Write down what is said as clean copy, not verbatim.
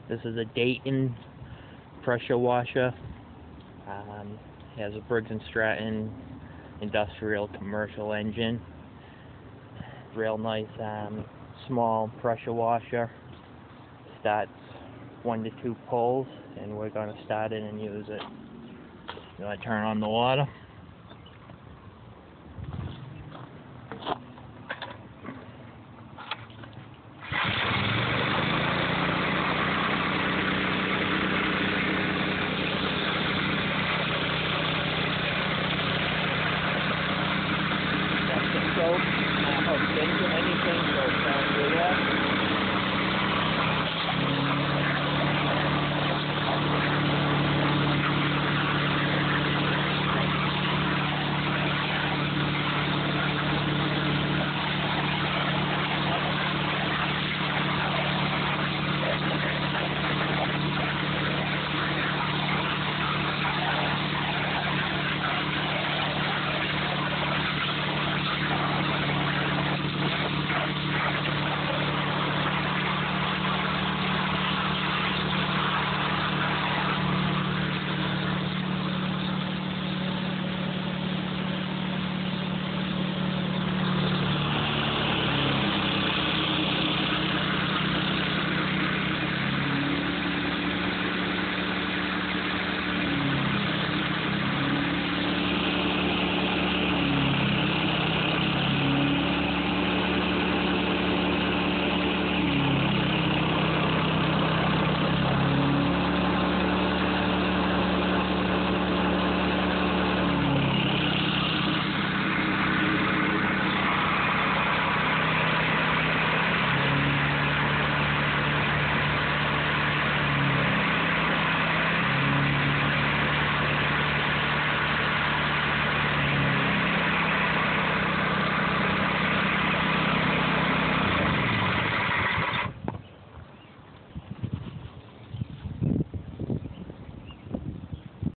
This is a Dayton pressure washer. Has a Briggs & Stratton industrial commercial engine. Real nice small pressure washer. Starts 1 to 2 pulls, and we're going to start it and use it. You want to turn on the water? That's the soap, hooked into anything, so it's down through there.